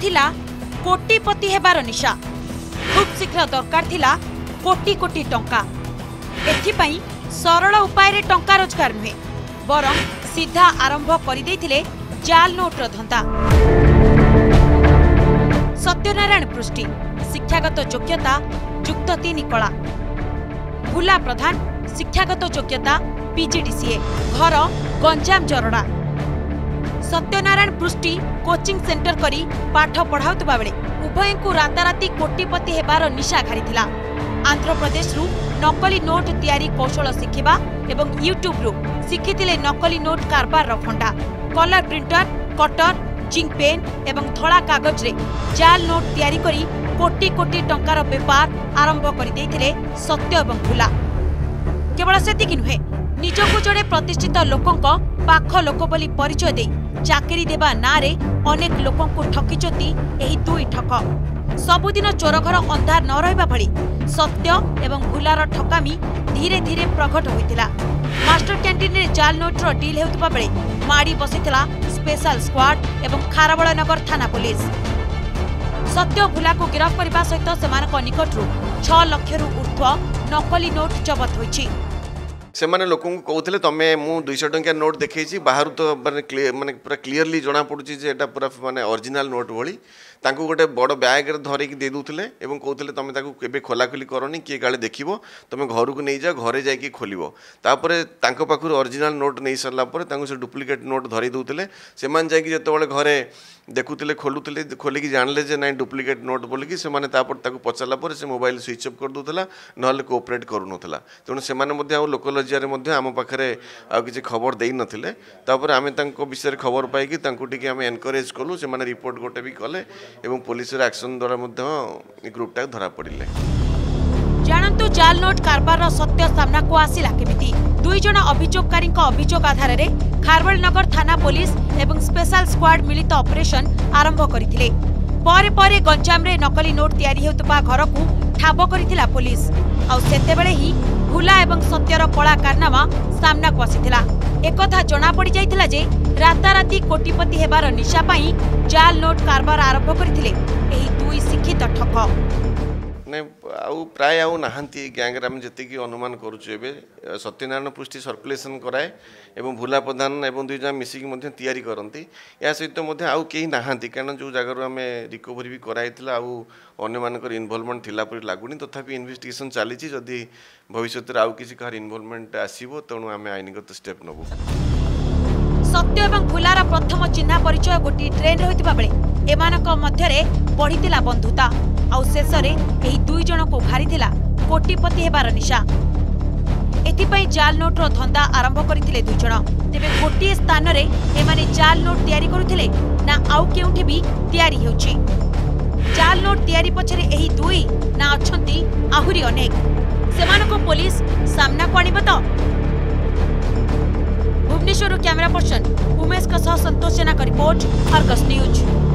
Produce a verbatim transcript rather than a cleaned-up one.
थिला कोटिपति हेबार निशा। खूब शीघ्र दरकार थिला कोटी कोटी टंका। एथिपाई सरल उपाय रे टंका रोजगार नुहे बरं सीधा आरंभ कर देथिले जाल नोटर धंदा। सत्यनारायण पृष्टि शिक्षागत योग्यता युक्त तीन कला। भुला प्रधान शिक्षागत योग्यता पीजीडीसीए घर गंजाम जरड़ा। सत्यनारायण पृष्टि कोचिंग सेंटर करी पाठ पढ़ाउतबा बेले उभय को राताराती कोटिपति हेबार निशा घारिथिला। आंध्र प्रदेश रु नकली नोट तैयारी कौशल शिखिबा एवं यूट्यूब रु शिखिथिले नकली नोट कारबार रो फंडा। Colour printer cutter zinc pen एवं धड़ा कागज रे जाल नोट तैयारी करी कोटी कोटी टंकार व्यापार आरंभ कर देथिले सत्य एवं भुला। केवल सेतिकी नुहे निजकु जड़े प्रतिष्ठित लोकंक पाख लोक बोली परिचय दे चाकरी देबा नारे अनेक लोकंकु ठकिचती एही दुई ठक। सबुदिन चोर घर अंधार न रहिबा भली सत्य एवं भुलार ठकामी धीरे धीरे प्रकट होइतिला। मास्टर कैंटीन रे जाल नोटर डील हेउतबा बेले माड़ी बसिथिला स्पेशल स्क्वाड एवं खारबळ नगर थाना पुलिस। सत्य भुला को गिरफ्त करबा सहित सेमानक निकटरू छह लाख रु ऊर्ध्व नकली नोट जब्त होइछि। से माने लोक कहते तुम मु दुई सौ टंकिया नोट देखी बाहर तो माने माने पूरा क्लीयरली जना पड़ी जे एटा पूरा माने ओरिजिनल नोट भली तांको गोटे बड़ बैग धरिकी दे दूले और कहते तुम केबे खोलाखोली करनी किए काले देखिबो तुम घर को नहीं जा घरे जाइए खोलिबो तापरे तांको पाखुर ओरिजिनल नोट नहीं सरला परे से डुप्लिकेट नोट धरी दूले से माने जाइए जेतेबेले घरे देखुले खोलुले खोलिकी जानले जे ना डुप्लिकेट नोट बोलिकी से माने तापर ताको पचारला परे से मोबाइल स्विच ऑफ कर दूला नहले कोऑपरेट करूनथला तेणु से माने मध्ये आ लोकल एरिया मध्ये आम पाखरे आ किछि खबर देई नथिले तापर आमे तांको विषय खबर पाइकी तांको टिके आमे एनकरेज कलु से माने रिपोर्ट गोटे भी कले एवं पुलिस रे एक्शन द्वारा मध्ये ग्रुपटा धरा पड़िले। जानंतु जाल नोट कारबार सत्य सामना को आसिला केमिति। दुई जण अभियोगकारी अभियोग आधार रे खारबळ नगर थाना पुलिस एवं स्पेशल स्क्वाड मिलित ऑपरेशन आरंभ करथिले। परे परे गंजाम रे नकली नोट तैयारी हेउतबा घर को ठाब करथिला पुलिस। आ सेतेबेले ही भुला एवं सत्यर कला कारनामा सामना को आसिथिला। एकथा जना पड़ी जाइथिला जे राताराती कोटिपति हेबार निशा पाई जाल नोट कारबार आरंभ करथिले एही दुई शिक्षित ठक। ने आउ प्राय आउ नहांती गैंग रे हम जति अनुमान करूछु एबे सत्यनारायण पृष्टि सर्कुलेशन कराए एवं भुला प्रधान एवं दुई जन मिसिकी मध्ये तैयारी करंती या सहित मध्ये आउ केही नहांती कारण जो जगह हमें रिकवरी भी कराइथिला आउ अन्य मानकर इन्वॉल्वमेंट थिला परि लागुनी तथापि इन्वेस्टिगेशन चलीछि जदि भविष्य रे आउ किछि कार इन्वॉल्वमेंट आसीबो तणु हमें आईनगत स्टेप नबो। सत्य एवं भुलार प्रथम चिन्ह परिचय गोटी ट्रेन रे होइतिबा बेले एमानक मध्यरे बढ़ितिला बंधुता आउ शेषरे एही दुई जण को घारिथिला कोटिपति हेबार निशा। एथिपाई जाल नोटर धंदा आरंभ करथिले दुई जण। तेबे गोटिए स्थान रे एमाने जाल नोट तैयारी करुथिले ना आउ केउठी भी तैयारी हेउछि। जाल नोट तैयारी पछरे एही दुई ना अछंती आहुरी अनेक सेमानको पुलिस सामना को आनिबो त। भुवनेश्वर कैमरा पर्सन उमेश का सह संतोष जेना का रिपोर्ट अर्गस न्यूज।